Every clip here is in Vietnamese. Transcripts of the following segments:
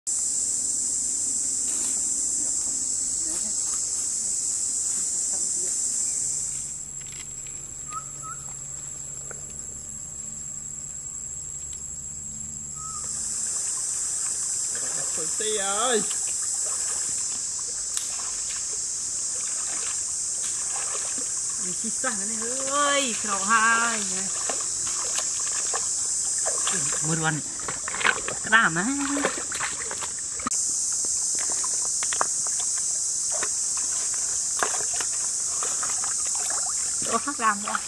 Tí ơi. Đi chi xa này ơi, khẩu hai này. Một lần. Cái đàm á. Chỗ khác làm rồi.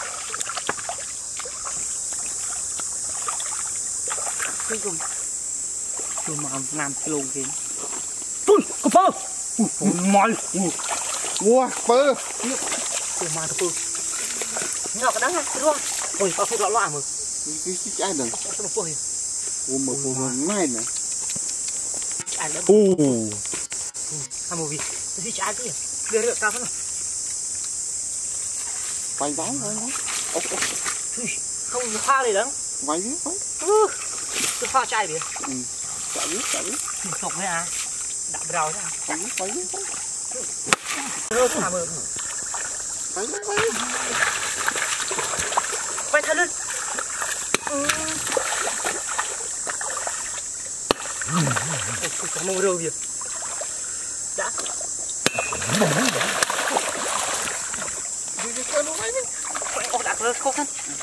Cuối cùng mà làm kilo kìa. Ui, có phơ. Ui, mỏi. Wow, phơ. Ui, mỏi phơ. Nhỏ cái đắng ha, cái luôn. Ui, có phê loạn mà. Cái trái đừng. Sao mà phơ kìa. Ui, một ngay nè. Trái lắm. Ui. Hai mùi gì? Cái trái kìa. Đưa cao thế nào. Quay ván thôi. Ui, không pha gì đâu. Quay biết quay. Cái pha chai kìa. Ừ. Chả biết. Sọc đấy à? Đạp rào thế à? Quay biết. Rơ thế nào mà? Quay thật lên. Có mông râu kìa. Đã. Ồ, đã rơ khô thân.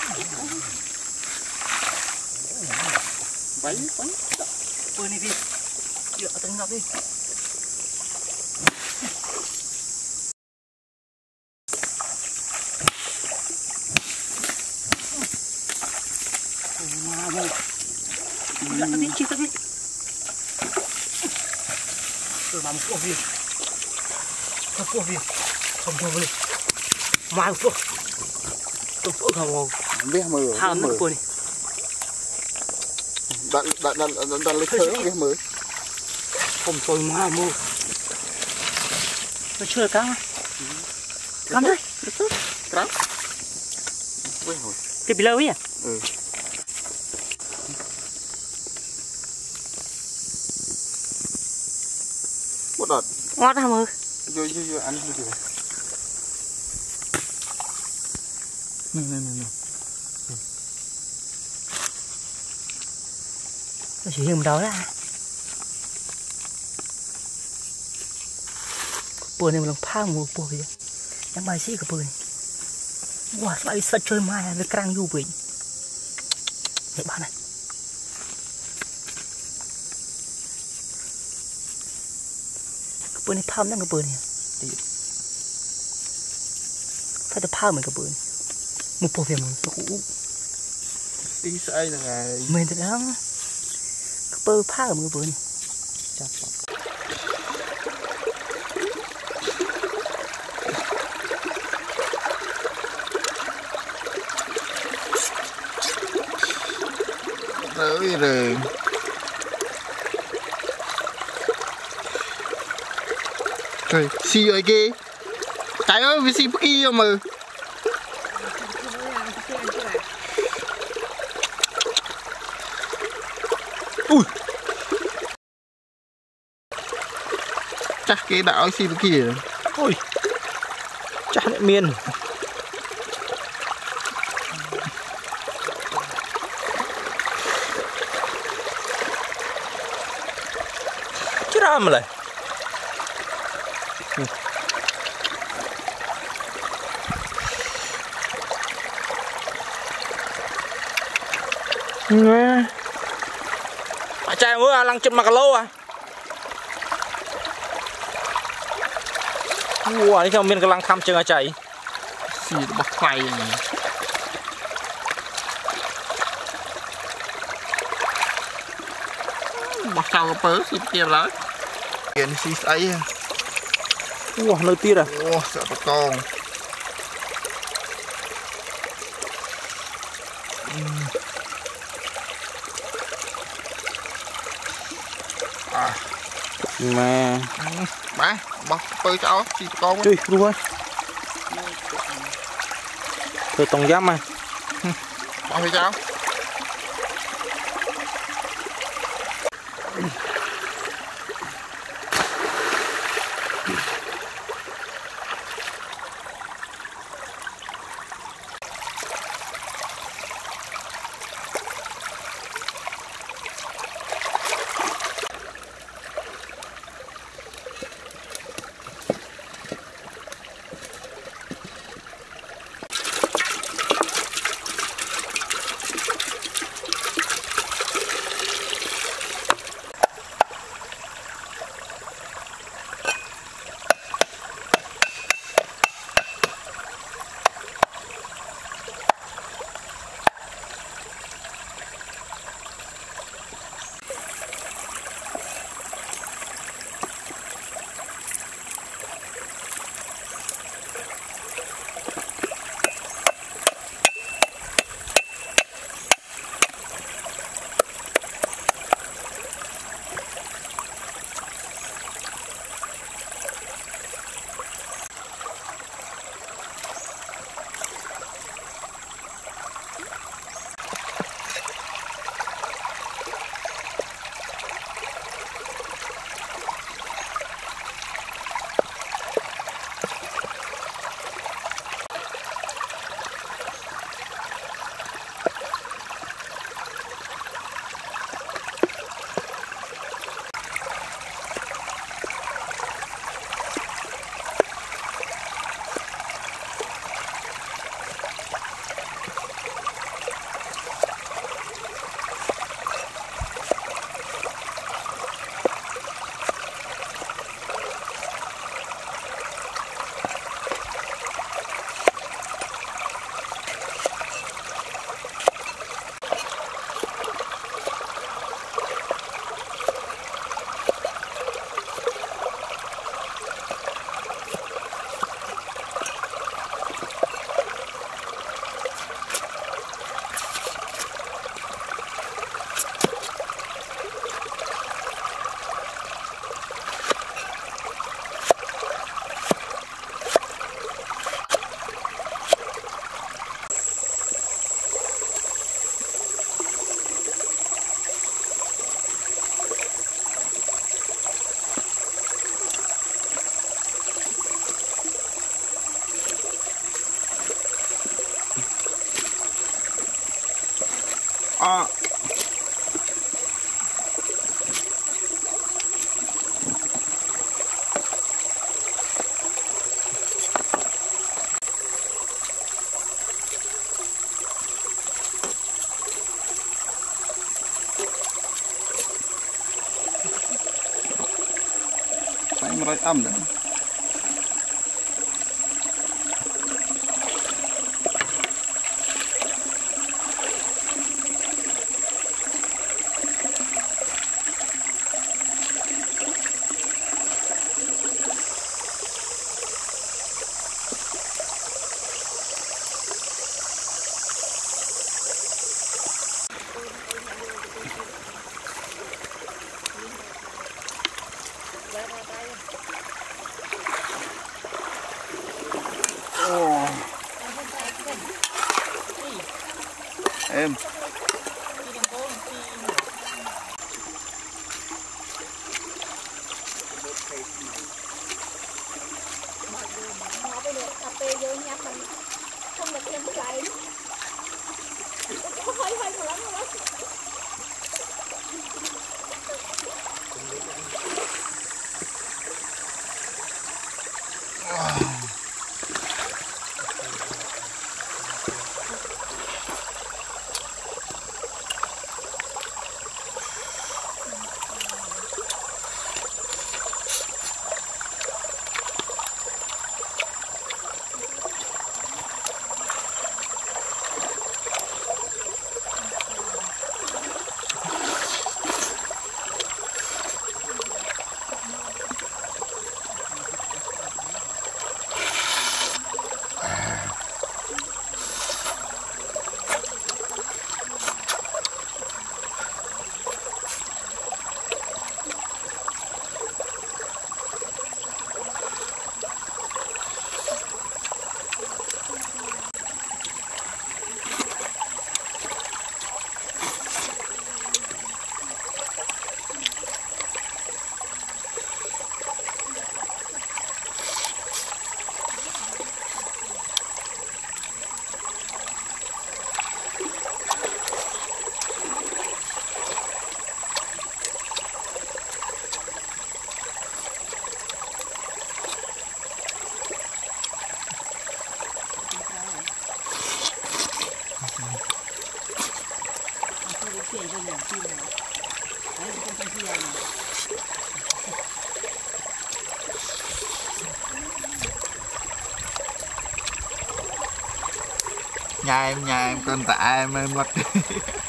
Quay. Ôi này đi. Dựa tấn ngọc đi. Dựa tấn đi, chi tấn đi. Tôi làm một cuộc việc. Một cuộc việc. Không thôi luôn. Mai một cuộc. Tôi không Biết mờ. hàm nó của này. Đặt lấy thớ biết mờ. Không tôi mai mua. Nó chưa cá. Cắm đấy. Cắm. Quên rồi. Cái bị lâu ấy à? Ừ. Một đợt. Ngọt hả mơ? Vô ăn vô. Này. Nó chỉ hiểm đó ra. Bữa này mình làm phá một bữa vậy. Em bài sĩ của bữa này. Wow, sao lại sợ chơi mai với crang du bình. Vậy bạn này. Cái bữa này phá nó cái bữa này. Phải được phá mình cái bữa này. Một bộ phim mình hũ. Tí say là ngày. Mình thật đó. Cái bữa phá ở một bữa này. Chà. Rồi. Trời, xì ở kia. Trái ơi, vì xì bất kỳ mà. Ui. Chắc cái đạo xì bất kỳ rồi. Ôi. Chắc lại miên. Mà lại nghe trai mới lăng chân mặc lâu à. Wow, đi theo mình cái lăng thăm chân chạy xì bắt tay này. Bắt sao cái pớ xì kia rồi. Kiện xì ấy. Wow, nơi tiết à. Wow, sợ bà con. Mà bá bắt pớ cháu xì bà con. Trời, luôn. Thôi tổng giám mà. Bỏ phía cháu. rồi âm đấy. Em không được thêm cái lại hơi hơi mà lắm rồi nhà em con tạ em mất